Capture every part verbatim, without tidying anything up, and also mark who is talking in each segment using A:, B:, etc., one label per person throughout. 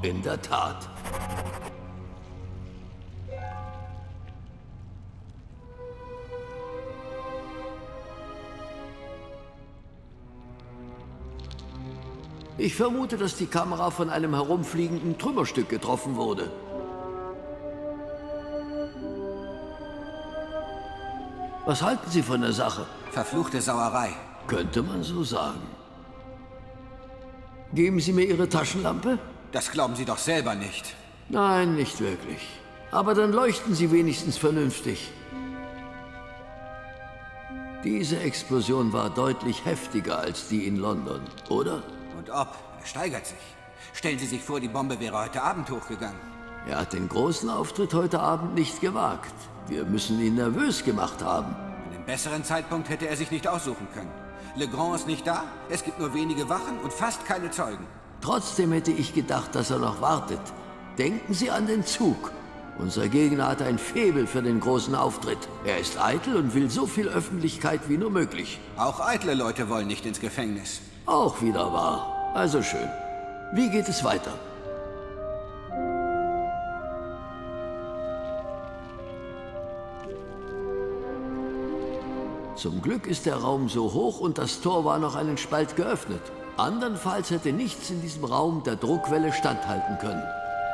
A: In der Tat. Ich vermute, dass die Kamera von einem herumfliegenden Trümmerstück getroffen wurde. Was halten Sie von der Sache?
B: Verfluchte Sauerei.
A: Könnte man so sagen. Geben Sie mir Ihre Taschenlampe?
B: Das glauben Sie doch selber nicht.
A: Nein, nicht wirklich. Aber dann leuchten Sie wenigstens vernünftig. Diese Explosion war deutlich heftiger als die in London, oder?
B: Und ob, er steigert sich. Stellen Sie sich vor, die Bombe wäre heute Abend hochgegangen.
A: Er hat den großen Auftritt heute Abend nicht gewagt. Wir müssen ihn nervös gemacht haben.
B: Einen besseren Zeitpunkt hätte er sich nicht aussuchen können. Legrand ist nicht da, es gibt nur wenige Wachen und fast keine Zeugen.
A: Trotzdem hätte ich gedacht, dass er noch wartet. Denken Sie an den Zug. Unser Gegner hat ein Faible für den großen Auftritt. Er ist eitel und will so viel Öffentlichkeit wie nur möglich.
B: Auch eitle Leute wollen nicht ins Gefängnis.
A: Auch wieder wahr. Also schön. Wie geht es weiter? Zum Glück ist der Raum so hoch und das Tor war noch einen Spalt geöffnet. Andernfalls hätte nichts in diesem Raum der Druckwelle standhalten können.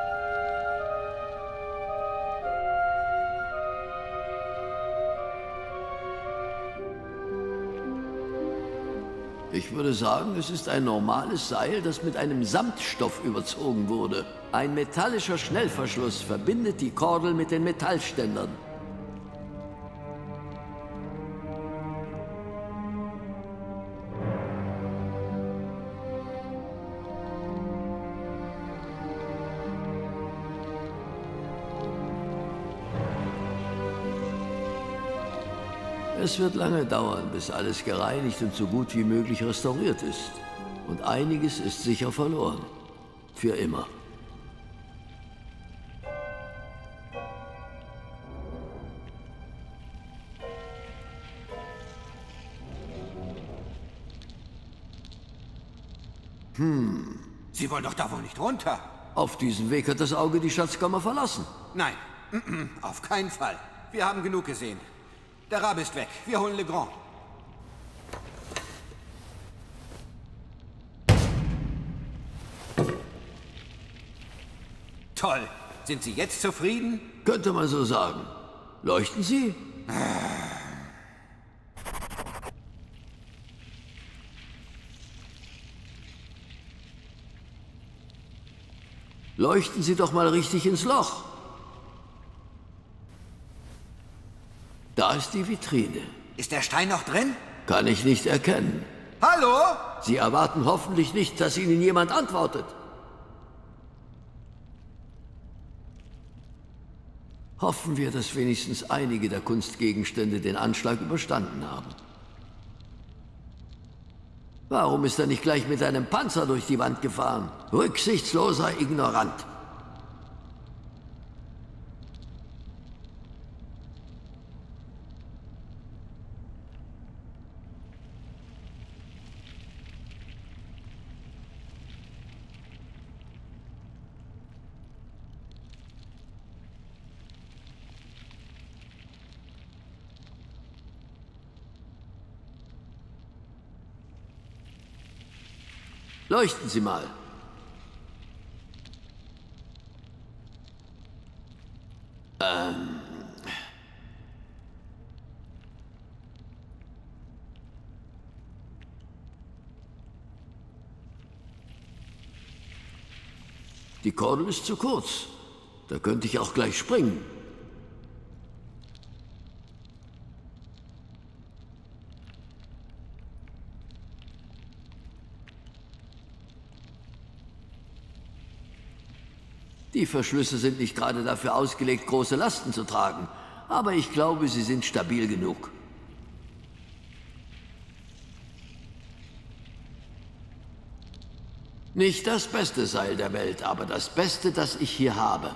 A: Ich würde sagen, es ist ein normales Seil, das mit einem Samtstoff überzogen wurde. Ein metallischer Schnellverschluss verbindet die Kordel mit den Metallständern. Es wird lange dauern, bis alles gereinigt und so gut wie möglich restauriert ist. Und einiges ist sicher verloren. Für immer.
B: Hm. Sie wollen doch da wohl nicht runter.
A: Auf diesem Weg hat das Auge die Schatzkammer verlassen.
B: Nein, auf keinen Fall. Wir haben genug gesehen. Der Rabe ist weg. Wir holen Legrand. Toll. Sind Sie jetzt zufrieden?
A: Könnte man so sagen. Leuchten Sie? Leuchten Sie doch mal richtig ins Loch. Da ist die Vitrine.
B: Ist der Stein noch drin?
A: Kann ich nicht erkennen.
B: Hallo?
A: Sie erwarten hoffentlich nicht, dass Ihnen jemand antwortet. Hoffen wir, dass wenigstens einige der Kunstgegenstände den Anschlag überstanden haben. Warum ist er nicht gleich mit einem Panzer durch die Wand gefahren? Rücksichtsloser Ignorant. Leuchten Sie mal. Ähm. Die Kordel ist zu kurz. Da könnte ich auch gleich springen. Die Verschlüsse sind nicht gerade dafür ausgelegt, große Lasten zu tragen. Aber ich glaube, sie sind stabil genug. Nicht das beste Seil der Welt, aber das Beste, das ich hier habe.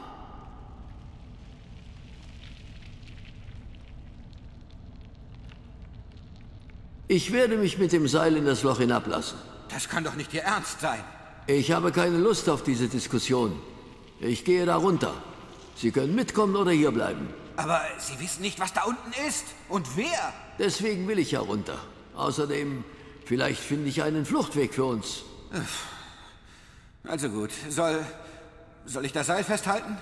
A: Ich werde mich mit dem Seil in das Loch hinablassen.
B: Das kann doch nicht Ihr Ernst sein.
A: Ich habe keine Lust auf diese Diskussion. Ich gehe da runter. Sie können mitkommen oder hierbleiben.
B: Aber Sie wissen nicht, was da unten ist. Und wer?
A: Deswegen will ich ja runter. Außerdem, vielleicht finde ich einen Fluchtweg für uns.
B: Also gut. Soll... Soll ich das Seil festhalten?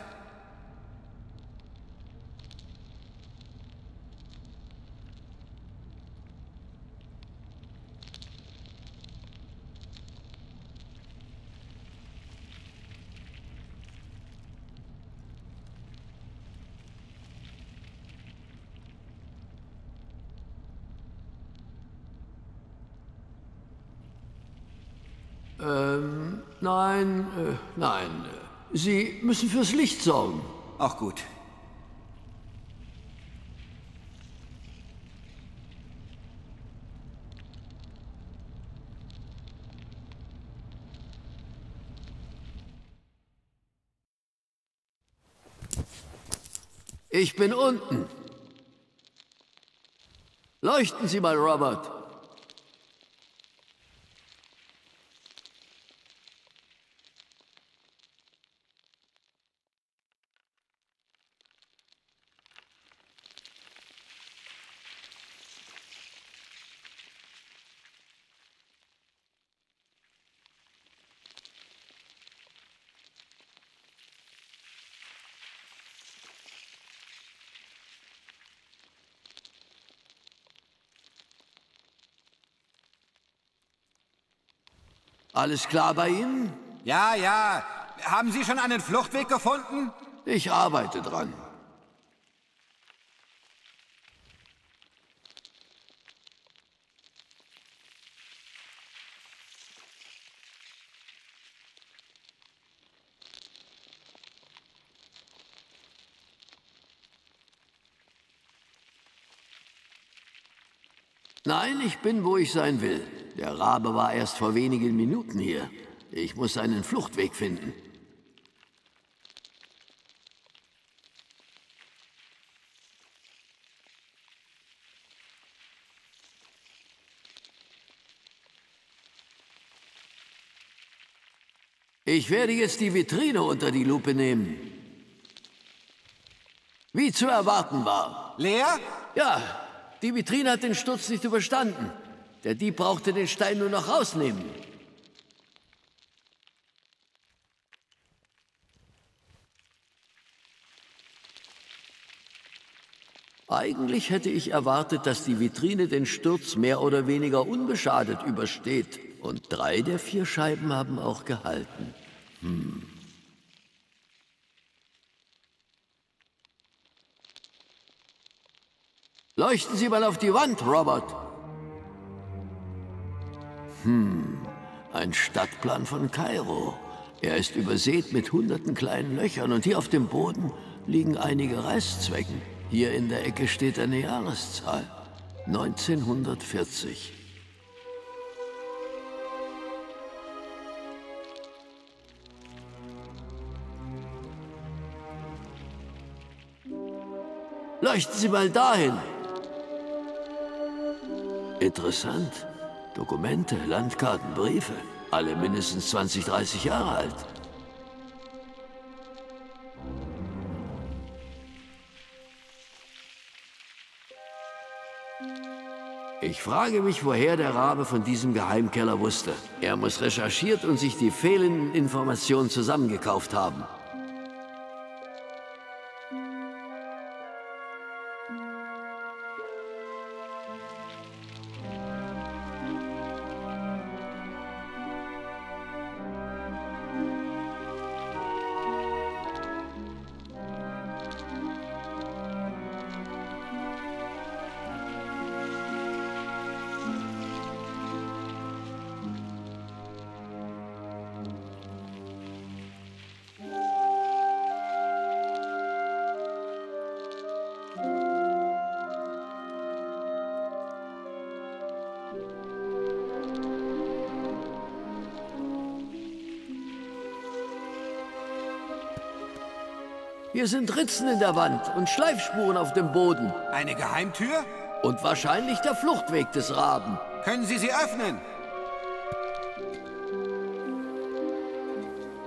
A: Ähm, nein, äh, nein. Sie müssen fürs Licht sorgen.
B: Auch gut.
A: Ich bin unten. Leuchten Sie mal, Robert. Alles klar bei Ihnen?
B: Ja, ja. Haben Sie schon einen Fluchtweg gefunden?
A: Ich arbeite dran. Nein, ich bin, wo ich sein will. Der Rabe war erst vor wenigen Minuten hier. Ich muss einen Fluchtweg finden. Ich werde jetzt die Vitrine unter die Lupe nehmen. Wie zu erwarten war.
B: Leer?
A: Ja, die Vitrine hat den Sturz nicht überstanden. Der Dieb brauchte den Stein nur noch rausnehmen. Eigentlich hätte ich erwartet, dass die Vitrine den Sturz mehr oder weniger unbeschadet übersteht. Und drei der vier Scheiben haben auch gehalten. Hm. Leuchten Sie mal auf die Wand, Robert. Hm, ein Stadtplan von Kairo. Er ist übersät mit hunderten kleinen Löchern und hier auf dem Boden liegen einige Reißzwecken. Hier in der Ecke steht eine Jahreszahl. neunzehnhundertvierzig. Leuchten Sie mal dahin. Interessant. Dokumente, Landkarten, Briefe. Alle mindestens zwanzig, dreißig Jahre alt. Ich frage mich, woher der Rabe von diesem Geheimkeller wusste. Er muss recherchiert und sich die fehlenden Informationen zusammengekauft haben. Hier sind Ritzen in der Wand und Schleifspuren auf dem Boden.
B: Eine Geheimtür?
A: Und wahrscheinlich der Fluchtweg des Raben.
B: Können Sie sie öffnen?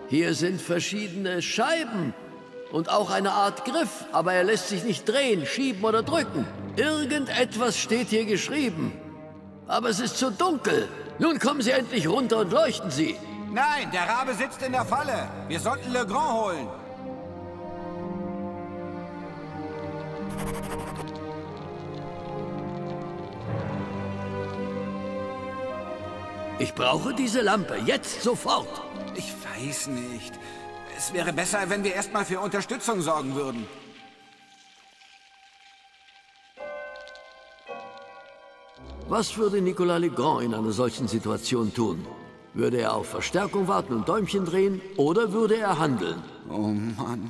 A: Hier sind verschiedene Scheiben und auch eine Art Griff, aber er lässt sich nicht drehen, schieben oder drücken. Irgendetwas steht hier geschrieben. Aber es ist zu dunkel. Nun kommen Sie endlich runter und leuchten Sie.
B: Nein, der Rabe sitzt in der Falle. Wir sollten Legrand holen.
A: Ich brauche diese Lampe, jetzt sofort.
B: Ich weiß nicht. Es wäre besser, wenn wir erstmal für Unterstützung sorgen würden.
A: Was würde Nicolas Legrand in einer solchen Situation tun? Würde er auf Verstärkung warten und Däumchen drehen, oder würde er handeln?
B: Oh Mann.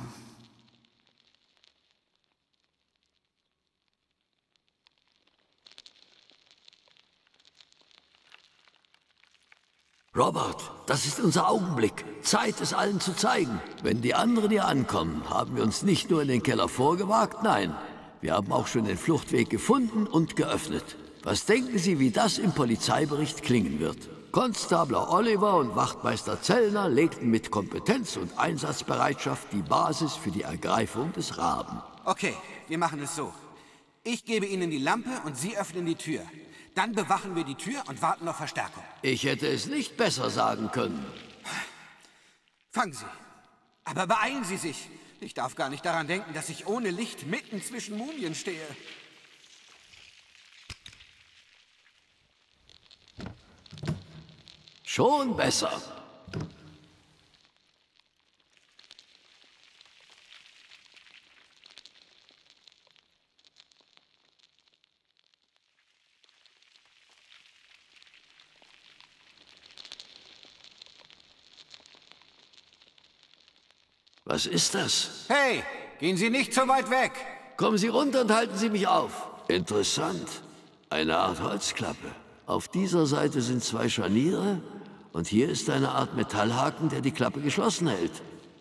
A: Robert, das ist unser Augenblick. Zeit, es allen zu zeigen. Wenn die anderen hier ankommen, haben wir uns nicht nur in den Keller vorgewagt, nein. Wir haben auch schon den Fluchtweg gefunden und geöffnet. Was denken Sie, wie das im Polizeibericht klingen wird? Konstabler Oliver und Wachtmeister Zellner legten mit Kompetenz und Einsatzbereitschaft die Basis für die Ergreifung des Raben.
B: Okay, wir machen es so. Ich gebe Ihnen die Lampe und Sie öffnen die Tür. Dann bewachen wir die Tür und warten auf Verstärkung.
A: Ich hätte es nicht besser sagen können.
B: Fangen Sie. Aber beeilen Sie sich. Ich darf gar nicht daran denken, dass ich ohne Licht mitten zwischen Mumien stehe.
A: Schon besser. Was ist das?
B: Hey, gehen Sie nicht so weit weg.
A: Kommen Sie runter und halten Sie mich auf. Interessant. Eine Art Holzklappe. Auf dieser Seite sind zwei Scharniere und hier ist eine Art Metallhaken, der die Klappe geschlossen hält.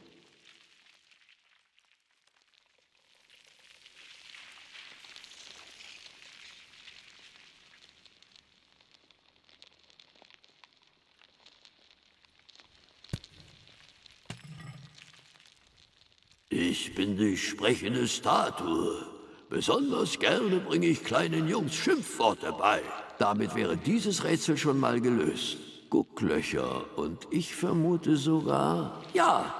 A: Ich bin die sprechende Statue. Besonders gerne bringe ich kleinen Jungs Schimpfworte bei. Damit wäre dieses Rätsel schon mal gelöst. Gucklöcher und ich vermute sogar... Ja!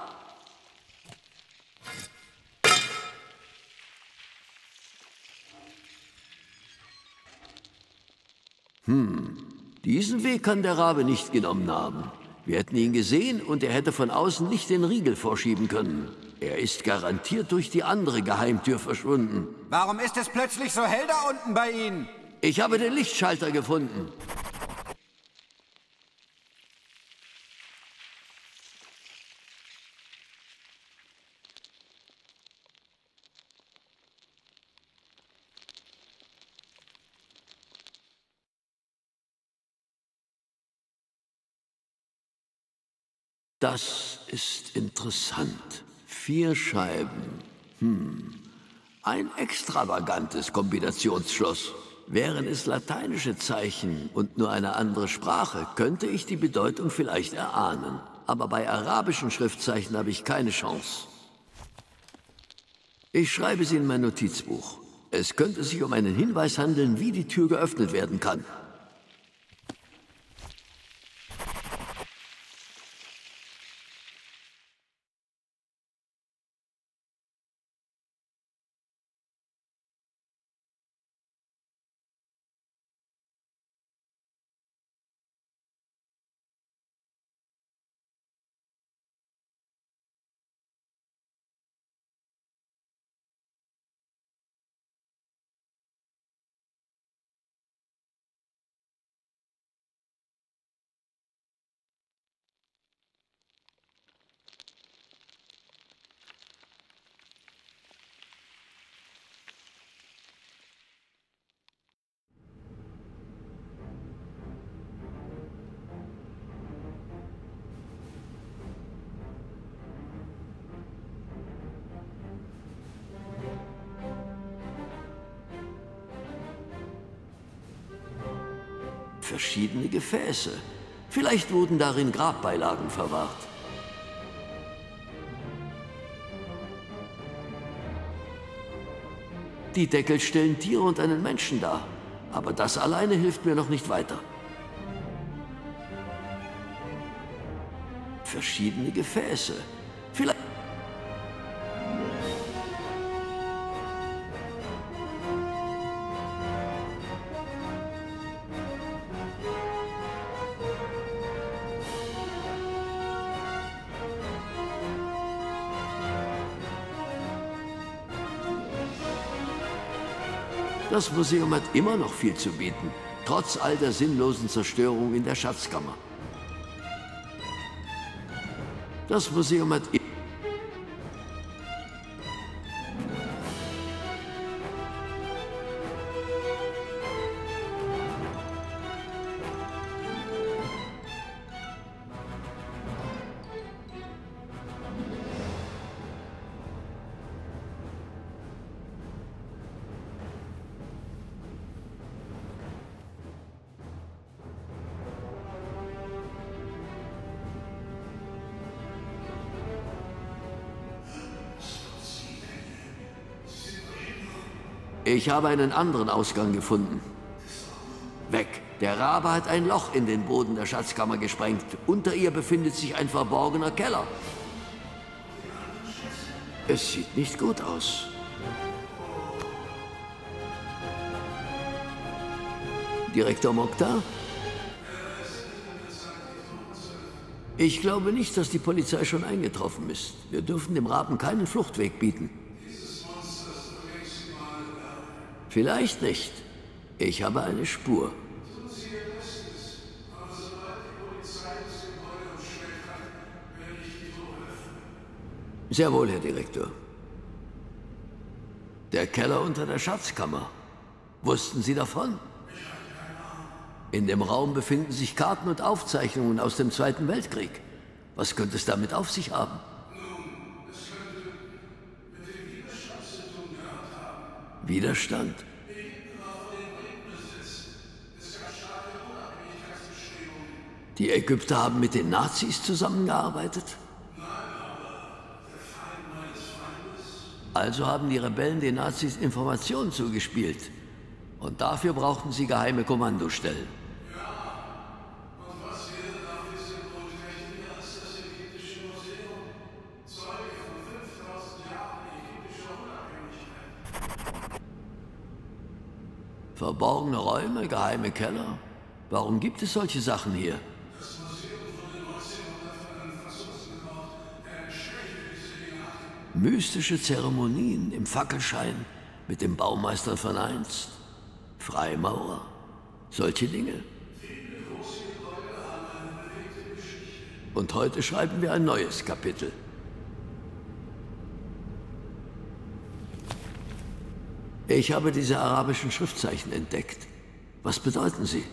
A: Hm, diesen Weg kann der Rabe nicht genommen haben. Wir hätten ihn gesehen und er hätte von außen nicht den Riegel vorschieben können. Er ist garantiert durch die andere Geheimtür verschwunden.
B: Warum ist es plötzlich so hell da unten bei Ihnen?
A: Ich habe den Lichtschalter gefunden. Das ist interessant. Vier Scheiben. Hm. Ein extravagantes Kombinationsschloss. Wären es lateinische Zeichen und nur eine andere Sprache, könnte ich die Bedeutung vielleicht erahnen. Aber bei arabischen Schriftzeichen habe ich keine Chance. Ich schreibe sie in mein Notizbuch. Es könnte sich um einen Hinweis handeln, wie die Tür geöffnet werden kann. Verschiedene Gefäße. Vielleicht wurden darin Grabbeilagen verwahrt. Die Deckel stellen Tiere und einen Menschen dar. Aber das alleine hilft mir noch nicht weiter. Verschiedene Gefäße. Vielleicht... Das Museum hat immer noch viel zu bieten, trotz all der sinnlosen Zerstörung in der Schatzkammer. Das Museum hat... Ich habe einen anderen Ausgang gefunden. Weg. Der Rabe hat ein Loch in den Boden der Schatzkammer gesprengt. Unter ihr befindet sich ein verborgener Keller. Es sieht nicht gut aus. Direktor Mokhtar? Ich glaube nicht, dass die Polizei schon eingetroffen ist. Wir dürfen dem Raben keinen Fluchtweg bieten. Vielleicht nicht. Ich habe eine Spur. Sehr wohl, Herr Direktor. Der Keller unter der Schatzkammer. Wussten Sie davon? In dem Raum befinden sich Karten und Aufzeichnungen aus dem Zweiten Weltkrieg. Was könnte es damit auf sich haben? Widerstand? Die Ägypter haben mit den Nazis zusammengearbeitet? Also haben die Rebellen den Nazis Informationen zugespielt. Und dafür brauchten sie geheime Kommandostellen. Verborgene Räume, geheime Keller. Warum gibt es solche Sachen hier? Mystische Zeremonien im Fackelschein mit dem Baumeister verneinst. Freimaurer. Solche Dinge. Und heute schreiben wir ein neues Kapitel. Ich habe diese arabischen Schriftzeichen entdeckt. Was bedeuten sie?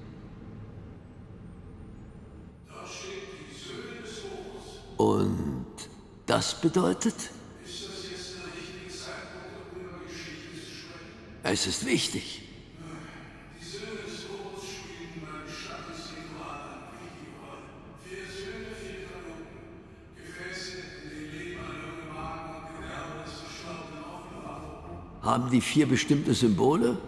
A: Und das bedeutet? Es ist wichtig. Haben die vier bestimmte Symbole?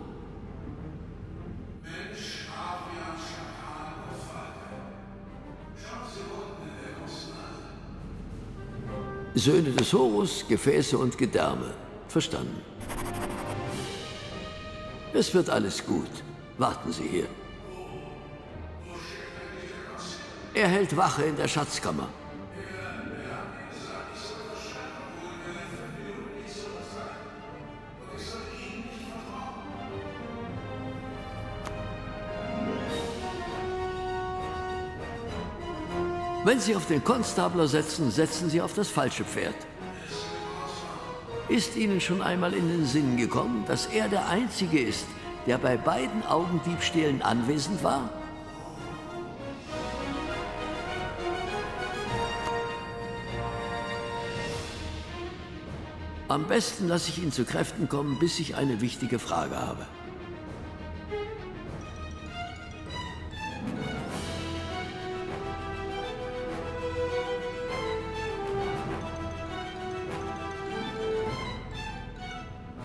A: Söhne des Horus, Gefäße und Gedärme. Verstanden. Es wird alles gut. Warten Sie hier. Er hält Wache in der Schatzkammer. Wenn Sie auf den Konstabler setzen, setzen Sie auf das falsche Pferd. Ist Ihnen schon einmal in den Sinn gekommen, dass er der Einzige ist, der bei beiden Augendiebstählen anwesend war? Am besten lasse ich ihn zu Kräften kommen, bis ich eine wichtige Frage habe.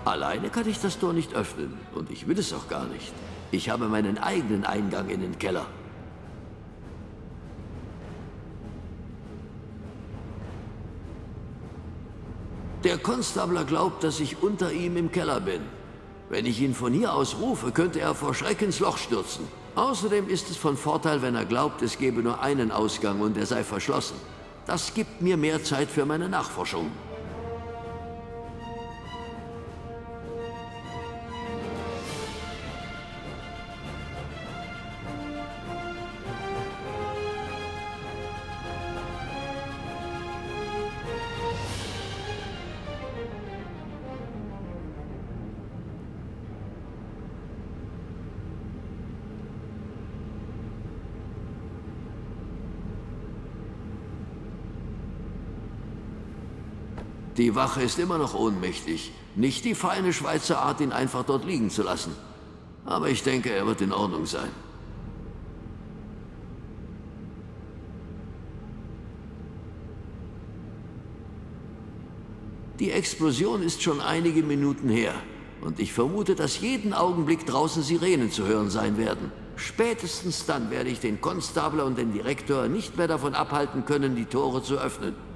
A: Alleine kann ich das Tor nicht öffnen und ich will es auch gar nicht. Ich habe meinen eigenen Eingang in den Keller. Der Konstabler glaubt, dass ich unter ihm im Keller bin. Wenn ich ihn von hier aus rufe, könnte er vor Schreck ins Loch stürzen. Außerdem ist es von Vorteil, wenn er glaubt, es gebe nur einen Ausgang und er sei verschlossen. Das gibt mir mehr Zeit für meine Nachforschung. Die Wache ist immer noch ohnmächtig. Nicht die feine Schweizer Art, ihn einfach dort liegen zu lassen. Aber ich denke, er wird in Ordnung sein. Die Explosion ist schon einige Minuten her. Und ich vermute, dass jeden Augenblick draußen Sirenen zu hören sein werden. Spätestens dann werde ich den Konstabler und den Direktor nicht mehr davon abhalten können, die Tore zu öffnen.